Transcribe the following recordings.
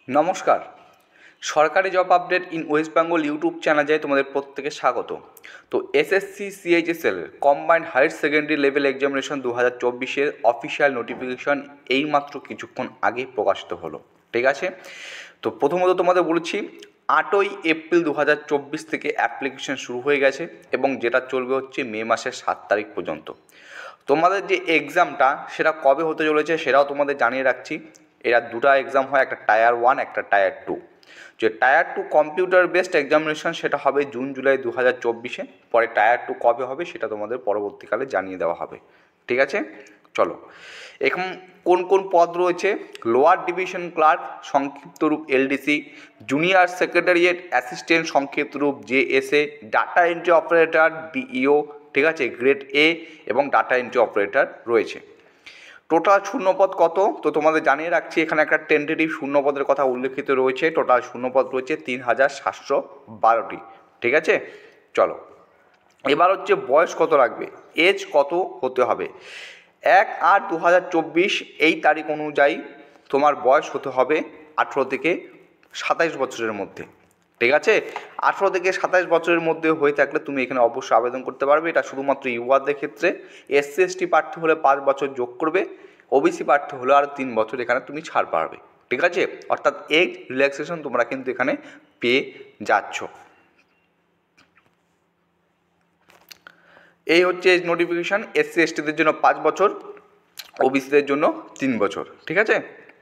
নমস্কার। সরকারি job update in West Bengal YouTube চ্যানেলে তোমাদের প্রত্যেকে স্বাগত। তো SSC CHSL combined higher secondary level examination 2024-এর অফিসিয়াল নোটিফিকেশন এইমাত্র কিছুক্ষণ আগে প্রকাশিত হলো। ঠিক আছে, তো প্রথমত তোমাদের বলেছি 8ই এপ্রিল 2024 থেকে অ্যাপ্লিকেশন শুরু হয়ে গেছে এবং যেটা চলবে হচ্ছে মে মাসের 7 তারিখ পর্যন্ত। তোমাদের যে এক্সামটা সেটা কবে হতে চলেছে সেটাও তোমাদের জানিয়ে রাখছি। এরা দুটো এক্সাম হয়, একটা টায়ার 1 একটা টায়ার 2। যে টায়ার 2 কম্পিউটার বেসড এক্সামিনেশন সেটা হবে জুন জুলাই 2024-এ। পরে টায়ার 2 কবে হবে সেটা তোমাদের পরবর্তীকালে জানিয়ে দেওয়া হবে। ঠিক আছে, চলো এখন কোন কোন পদ রয়েছে। লোয়ার ডিভিশন ক্লার্ক সংক্ষিপ্ত রূপ এলডিসি, জুনিয়র সেক্রেটারিয়েট অ্যাসিস্ট্যান্ট সংক্ষিপ্ত রূপ JSA, data entry operator DEO, ঠিক আছে, গ্রেড এ এবং ডাটা এন্ট্রি অপারেটর রয়েছে। টোটাল শূন্যপদ কত তো তোমাদের জানিয়ে রাখছি, এখানে একটা টেন্টেটিভ শূন্যপদের কথা উল্লেখিত রয়েছে। টোটাল শূন্যপদ রয়েছে 3712টি। ঠিক আছে, চলো এবার হচ্ছে বয়স কত লাগবে, এজ কত হতে হবে। 1/8/2024 এই তারিখ অনুযায়ী তোমার বয়স হতে হবে 18 থেকে 27 বছরের মধ্যে। ঠিক আছে, 18 থেকে 27 বছরের মধ্যে হয়ে থাকলে তুমি এখানে অবশ্যই আবেদন করতে পারবে। এটা শুধুমাত্র ইউআরদের ক্ষেত্রে। এসসি এসটি প্রার্থী হলে 5 বছর যোগ করবে, ওবিসি প্রার্থী হলে আর 3 বছর এখানে তুমি ছাড় পাবে। ঠিক আছে, অর্থাৎ এজ রিল্যাক্সেশন তোমরা কিন্তু এখানে পেয়ে যাচ্ছ। এই হচ্ছে নোটিফিকেশান। এসসি এসটিদের জন্য 5 বছর, ওবিসিদের জন্য 3 বছর। ঠিক আছে,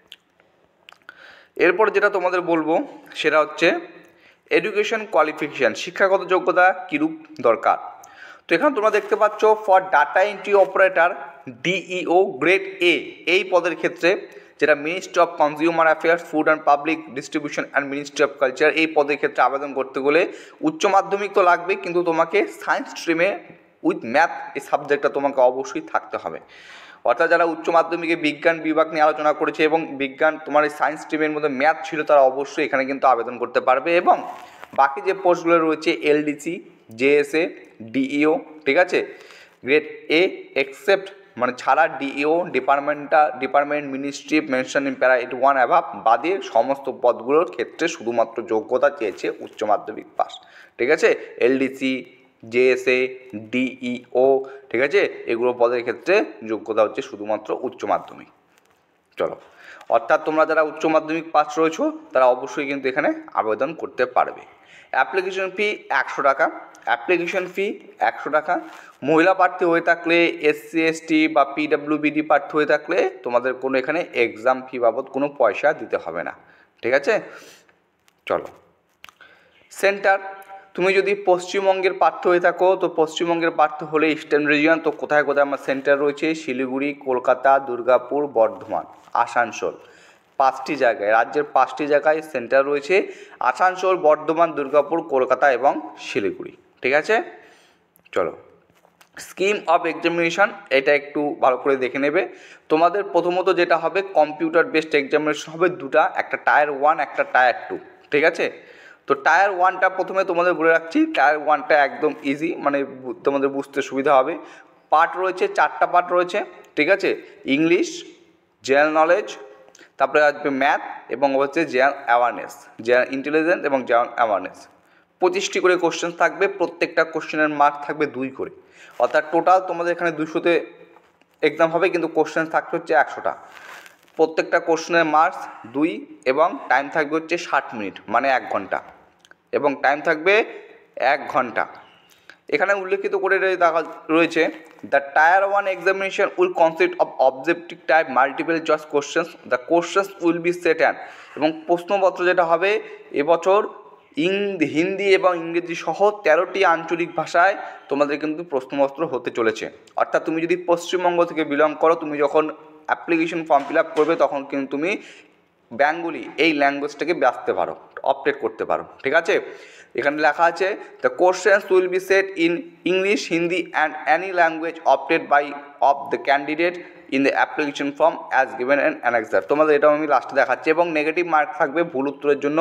এরপর যেটা তোমাদের বলবো সেটা হচ্ছে এডুকেশন কোয়ালিফিকেশান, শিক্ষাগত যোগ্যতা কীরূপ দরকার। তো এখানে তোমরা দেখতে পাচ্ছ for data entry operator DEO grade A এই পদের ক্ষেত্রে, যেটা ministry of consumer affairs, food and public distribution and ministry of culture, এই পদের ক্ষেত্রে আবেদন করতে গেলে উচ্চ মাধ্যমিক তো লাগবে, কিন্তু তোমাকে সায়েন্স স্ট্রিমে উইথ ম্যাথ এই সাবজেক্টটা তোমাকে অবশ্যই থাকতে হবে। অর্থাৎ যারা উচ্চ মাধ্যমিকে বিজ্ঞান বিভাগ নিয়ে আলোচনা করেছে এবং বিজ্ঞান তোমার এই সায়েন্স স্ট্রিমের মধ্যে ম্যাথ ছিল, তারা অবশ্যই এখানে কিন্তু আবেদন করতে পারবে। এবং বাকি যে পোস্টগুলো রয়েছে এলডিসি, জেএসএ, ডিইও, ঠিক আছে, গ্রেড এ এক্সেপ্ট মানে ছাড়া DEO department ministry mention in para 1 অ্যাভাব বাদে সমস্ত পদগুলোর ক্ষেত্রে শুধুমাত্র যোগ্যতা চেয়েছে উচ্চ মাধ্যমিক পাস। ঠিক আছে, এলডিসি, জেএসএ, ডিইও, ঠিক আছে, এগুলো পদের ক্ষেত্রে যোগ্যতা হচ্ছে শুধুমাত্র উচ্চ মাধ্যমিক। চলো, অর্থাৎ তোমরা যারা উচ্চ মাধ্যমিক পাস রয়েছো তারা অবশ্যই কিন্তু এখানে আবেদন করতে পারবে। অ্যাপ্লিকেশন ফি 100 টাকা, অ্যাপ্লিকেশন ফি 100 টাকা। মহিলা প্রার্থী হয়ে থাকলে, এসসি এসটি বা পিডব্লিউবিডি প্রার্থী হয়ে থাকলে তোমাদের কোনো এখানে এক্সাম ফি বাবদ কোনো পয়সা দিতে হবে না। ঠিক আছে, চলো সেন্টার, তুমি যদি পশ্চিমবঙ্গের প্রার্থী হয়ে থাকো তো পশ্চিমবঙ্গের প্রার্থী হলে ইস্টার্ন রিজিয়ন, তো কোথায় কোথায় আমার সেন্টার রয়েছে, শিলিগুড়ি, কলকাতা, দুর্গাপুর, বর্ধমান, আসানসোল, 5টি জায়গায়, রাজ্যের 5টি জায়গায় সেন্টার রয়েছে। আসানসোল, বর্ধমান, দুর্গাপুর, কলকাতা এবং শিলিগুড়ি। ঠিক আছে, চলো স্কিম অফ এক্সামিনেশন এটা একটু ভালো করে দেখে নেবে। তোমাদের প্রথমত যেটা হবে কম্পিউটার বেসড এক্সামিনেশন হবে দুটা, একটা টায়ার 1 একটা টায়ার 2। ঠিক আছে, তো টায়ার 1টা প্রথমে তোমাদের বলে রাখছি, টায়ার 1টা একদম ইজি, মানে তোমাদের বুঝতে সুবিধা হবে। পার্ট রয়েছে 4টা পার্ট রয়েছে। ঠিক আছে, ইংলিশ, জেনারেল নলেজ, তারপরে আসবে ম্যাথ এবং হচ্ছে জেনারেল অ্যাওয়ারনেস, জেনারেল ইন্টেলিজেন্স এবং জেনারেল অ্যাওয়ারনেস। 25টি করে কোশ্চেন থাকবে, প্রত্যেকটা কোশ্চেনের মার্ক থাকবে 2 করে। অর্থাৎ টোটাল তোমাদের এখানে 200তে এক্সাম হবে, কিন্তু কোশ্চেন থাকবে হচ্ছে 100টা। প্রত্যেকটা কোশ্চেনের মার্কস 2 এবং টাইম থাকবে হচ্ছে 60 মিনিট মানে 1 ঘন্টা, এবং টাইম থাকবে 1 ঘন্টা। এখানে উল্লেখিত করে রয়েছে the tier 1 examination will consist of objective type multiple choice questions, the questions will be set and, এবং প্রশ্নপত্র যেটা হবে এবছর হিন্দি এবং ইংরেজি সহ 13টি আঞ্চলিক ভাষায় তোমাদের কিন্তু প্রশ্নপত্র হতে চলেছে। অর্থাৎ তুমি যদি পশ্চিমবঙ্গ থেকে বিলং করো, তুমি যখন অ্যাপ্লিকেশন ফর্ম ফিল আপ করবে তখন কিন্তু তুমি বেঙ্গলি এই ল্যাঙ্গুয়েজটাকে বাঁচতে পারো, অপারেট করতে পারো। ঠিক আছে, এখানে লেখা আছে the questions will be set in English, Hindi and any language opted by of the candidate in the application form as given and annexure. তোমাদের এটাও আমি লাস্টে দেখাচ্ছি, এবং নেগেটিভ মার্ক থাকবে ভুল উত্তরের জন্য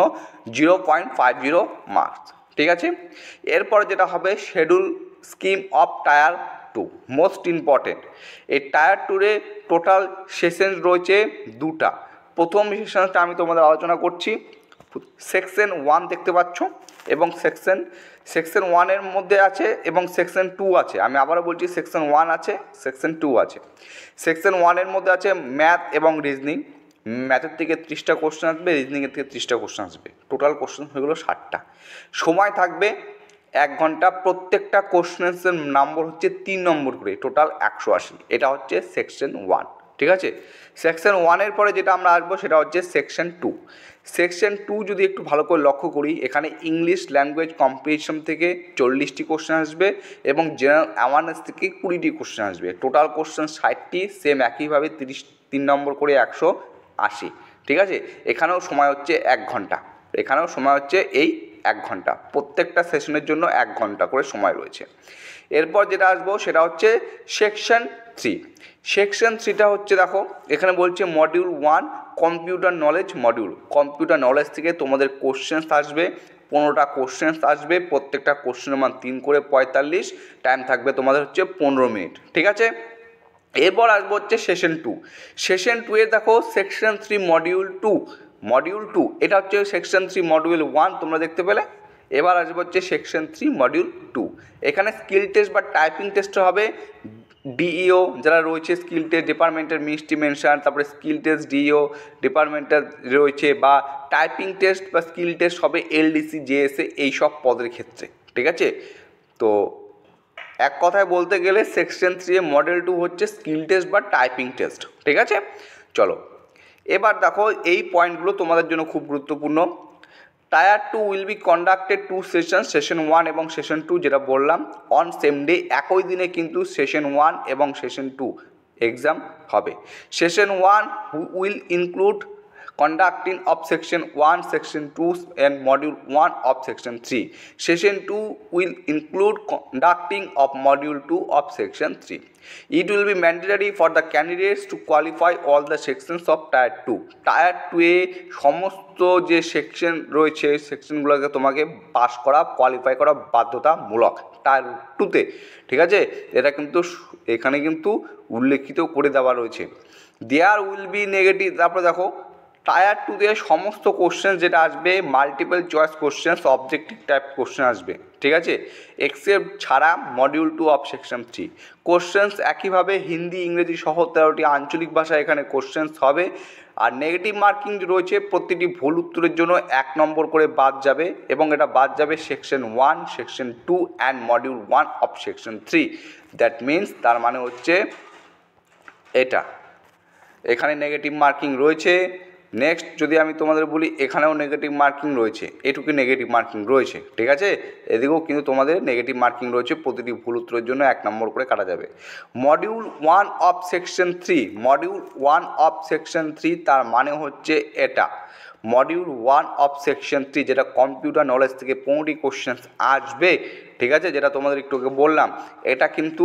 0.50 মার্কস। ঠিক আছে, এরপরে যেটা হবে schedule scheme of tier 2, most important. এই টায়ার 2-এ টোটাল সেশন রয়েছে 2টা। প্রথম সেকশনটা আমি তোমাদের আলোচনা করছি। সেকশন 1 দেখতে পাচ্ছ এবং সেকশন 1-এর মধ্যে আছে এবং সেকশন 2 আছে। আমি আবারও বলছি, সেকশন 1 আছে, সেকশন 2 আছে। সেকশন 1-এর মধ্যে আছে ম্যাথ এবং রিজনিং। ম্যাথের থেকে 30টা কোশ্চেন আসবে, রিজনিংয়ের থেকে 30টা কোশ্চেন আসবে, টোটাল কোশ্চেন হয়ে গেলো 60টা। সময় থাকবে 1 ঘন্টা। প্রত্যেকটা কোশ্চেনের নম্বর হচ্ছে 3 নম্বর করে, টোটাল 180। এটা হচ্ছে সেকশন 1, ঠিক আছে। সেকশন 1-এর পরে যেটা আমরা আসবো সেটা হচ্ছে সেকশন 2। সেকশন 2 যদি একটু ভালো করে লক্ষ্য করি, এখানে ইংলিশ ল্যাঙ্গুয়েজ কম্পিটিশন থেকে 40টি কোশ্চেন আসবে এবং জেনারেল অ্যাওয়ারনেস থেকে 20টি কোশ্চেন আসবে। টোটাল কোশ্চেন 60টি, সেম একইভাবে 3 নম্বর করে 180, ঠিক আছে। এখানেও সময় হচ্ছে 1 ঘন্টা, এখানেও সময় হচ্ছে এই 1 ঘন্টা। প্রত্যেকটা সেশনের জন্য 1 ঘন্টা করে সময় রয়েছে। এরপর যেটা আসবো সেটা হচ্ছে সেকশন 3। সেকশন 3টা হচ্ছে, দেখো এখানে বলছে module 1 computer knowledge module. Computer knowledge থেকে তোমাদের কোশ্চেন্স আসবে, 15টা কোশ্চেন্স আসবে। প্রত্যেকটা কোশ্চেনের মান 3 করে 45, টাইম থাকবে তোমাদের হচ্ছে 15 মিনিট, ঠিক আছে। এরপর আসবো হচ্ছে সেশন 2। সেশন 2-এ দেখো সেকশন 3 মডিউল 2, মডিউল 2 এটা হচ্ছে সেকশন 3 মডিউল 1 তোমরা দেখতে পেলে। এবার আসবো হচ্ছে সেকশন 3 মডিউল 2। এখানে স্কিল টেস্ট বা টাইপিং টেস্ট হবে। ডিইও যারা রয়েছে, স্কিল টেস্ট ডিপার্টমেন্টের মিষ্টি মেনশন, তারপরে স্কিল টেস্ট ডিইও ডিপার্টমেন্টের রয়েছে, বা টাইপিং টেস্ট বা স্কিল টেস্ট হবে এলডিসি জেএসএ এই সব পদের ক্ষেত্রে, ঠিক আছে। তো এক কথায় বলতে গেলে সেকশন 3 মডেল 2 হচ্ছে স্কিল টেস্ট বা টাইপিং টেস্ট, ঠিক আছে। চলো এবার দেখো এই পয়েন্টগুলো তোমাদের জন্য খুব গুরুত্বপূর্ণ। Tier 2 will be conducted 2 session, session 1 এবং সেশন 2 যেটা বললাম অন সেম ডে, একই দিনে কিন্তু সেশন 1 এবং সেশন 2 এক্সাম হবে। Session 1 will include conducting of section 1, section 2 and module 1 of section 3. Section 2 will include conducting of module 2 of section 3. It will be mandatory for the candidates to qualify all the sections of Tier 2. Tier 2-এ সমস্ত যে section রয়েছে সেকশনগুলোকে তোমাকে pass করা, qualify করা বাধ্যতামূলক Tier 2-তে, ঠিক আছে। এটা কিন্তু এখানে কিন্তু উল্লেখিত করে দেওয়া রয়েছে। দেয়ার উইল বি নেগেটিভ, তারপরে দেখো টায়ার 2-তে সমস্ত কোশ্চেন যেটা আসবে multiple choice question, objective type question আসবে, ঠিক আছে, এক্সেপ্ট ছাড়া মডিউল 2 অফ সেকশন 3। কোশ্চেন্স একইভাবে হিন্দি ইংরেজি সহ 13টি আঞ্চলিক ভাষায় এখানে কোশ্চেন্স হবে। আর নেগেটিভ মার্কিং রয়েছে, প্রতিটি ভুল উত্তরের জন্য 1 নম্বর করে বাদ যাবে এবং এটা বাদ যাবে section 1, section 2 and module 1 of section 3। That means, তার মানে হচ্ছে এটা, এখানে নেগেটিভ মার্কিং রয়েছে। নেক্সট যদি আমি তোমাদের বলি, এখানেও নেগেটিভ মার্কিং রয়েছে, এটুকু নেগেটিভ মার্কিং রয়েছে, ঠিক আছে। এদিকেও কিন্তু তোমাদের নেগেটিভ মার্কিং রয়েছে, প্রতিটি ভুল উত্তরের জন্য 1 নম্বর করে কাটা যাবে। Module 1 of section 3, module 1 of section 3 তার মানে হচ্ছে এটা। মডিউল 1 অফ সেকশন 3 যেটা কম্পিউটার নলেজ থেকে 15টি কোশ্চেন আসবে, ঠিক আছে, যেটা তোমাদের একটু আগে বললাম, এটা কিন্তু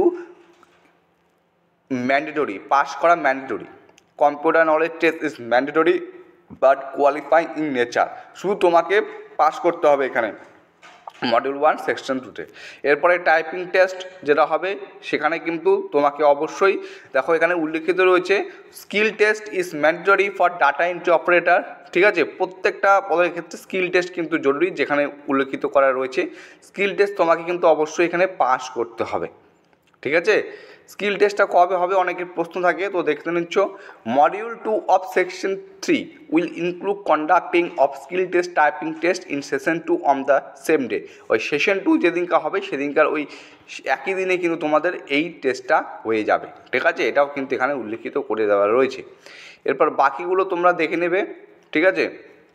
ম্যান্ডেটরি, পাস করা mandatory. Computer knowledge test is mandatory but qualifying in nature, শুধু তোমাকে পাস করতে হবে এখানে মডিউল 1 সেকশন 2-তে। এরপরে টাইপিং টেস্ট যেটা হবে সেখানে কিন্তু তোমাকে অবশ্যই, দেখো এখানে উল্লেখিত রয়েছে skill test is mandatory for data entry operator, ঠিক আছে। প্রত্যেকটা পদের ক্ষেত্রে স্কিল টেস্ট কিন্তু জরুরি, যেখানে উল্লেখিত করা রয়েছে স্কিল টেস্ট তোমাকে কিন্তু অবশ্যই এখানে পাস করতে হবে, ঠিক আছে। স্কিল টেস্টটা কবে হবে অনেকের প্রশ্ন থাকে, তো দেখতে নিচ্ছ। Module 2 of section 3 will include conducting of skill test typing test in session 2 on the same day. ওই সেশন 2 যেদিনকার হবে সেদিনকার ওই একই দিনে কিন্তু তোমাদের এই টেস্টটা হয়ে যাবে, ঠিক আছে। এটাও কিন্তু এখানে উল্লেখিত করে দেওয়া রয়েছে। এরপর বাকিগুলো তোমরা দেখে নেবে, ঠিক আছে।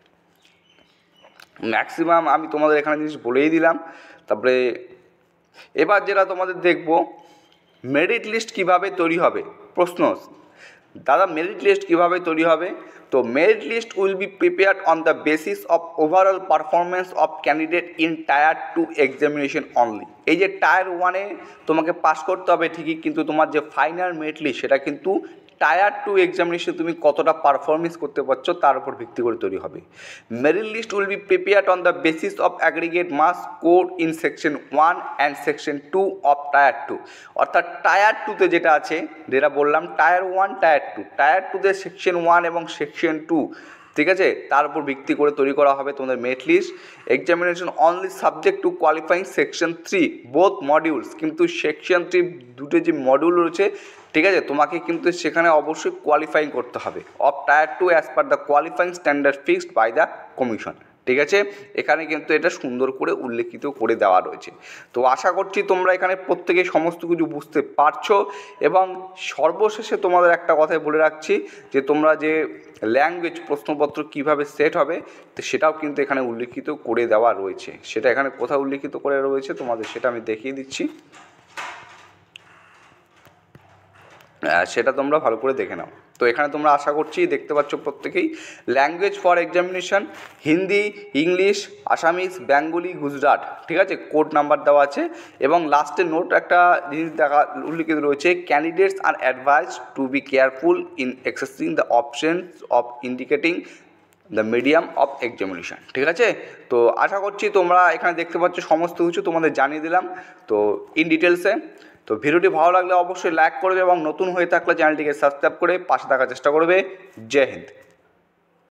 ম্যাক্সিমাম আমি তোমাদের এখানে জিনিস বলেই দিলাম। তারপরে এবার যেটা তোমাদের দেখবো, মেরিট লিস্ট কীভাবে তৈরি হবে। প্রশ্ন, দাদা মেরিট লিস্ট কীভাবে তৈরি হবে? তো merit list will be prepared on the basis of overall performance of candidate in tier 2 examination only. এই যে টায়ার 1-এ তোমাকে পাস করতে হবে ঠিকই, কিন্তু তোমার যে ফাইনাল মেরিট লিস্ট সেটা কিন্তু টায়ার 2 এক্সামিনেশন তুমি কতটা পারফরমেন্স করতে পারছো তার উপর ভিত্তি করে তৈরি হবে। Merit list will be prepared on the basis of aggregate marks score in section 1 and section 2 of tier 2। অর্থাৎ টায়ার 2তে যেটা আছে, যেটা বললাম টায়ার 1 টায়ার 2, টায়ার 2তে সেকশন 1 এবং সেকশন 2, ঠিক আছে, তার উপর ভিত্তি করে তৈরি করা হবে তোমাদের merit list. Examination only subject to qualifying section 3 both modules, কিন্তু সেকশন 3 দুটো যে মডিউল রয়েছে, ঠিক আছে, তোমাকে কিন্তু সেখানে অবশ্যই কোয়ালিফাইং করতে হবে of tier 2 as per the qualifying standard fixed by the commission. ঠিক আছে, এখানে কিন্তু এটা সুন্দর করে উল্লেখিত করে দেওয়া রয়েছে। তো আশা করছি তোমরা এখানে প্রত্যেকেই সমস্ত কিছু বুঝতে পারছো। এবং সর্বশেষে তোমাদের একটা কথাই বলে রাখছি যে তোমরা যে ল্যাঙ্গুয়েজ প্রশ্নপত্র কিভাবে সেট হবে, তো সেটাও কিন্তু এখানে উল্লেখিত করে দেওয়া রয়েছে। সেটা এখানে কোথায় উল্লেখিত করে রয়েছে তোমাদের সেটা আমি দেখিয়ে দিচ্ছি, সেটা তোমরা ভালো করে দেখে নাও। তো এখানে তোমরা আশা করছি দেখতে পাচ্ছ প্রত্যেকেই language for examination Hindi, English, Assamese, Bengali, Gujarat, ঠিক আছে, কোড নাম্বার দেওয়া আছে। এবং লাস্টে নোট একটা জিনিস দেখা উল্লেখিত রয়েছে, candidates are advise to be careful in accessing the options of indicating the medium of examination. ঠিক আছে, তো আশা করছি তোমরা এখানে দেখতে পাচ্ছ সমস্ত কিছু তোমাদের জানিয়ে দিলাম তো ইন ডিটেলসে। তো ভিডিওটি ভালো লাগলে অবশ্যই লাইক করবে এবং নতুন হয়ে থাকলে চ্যানেলটিকে সাবস্ক্রাইব করে পাশে থাকার চেষ্টা করবে। জয় হিন্দ।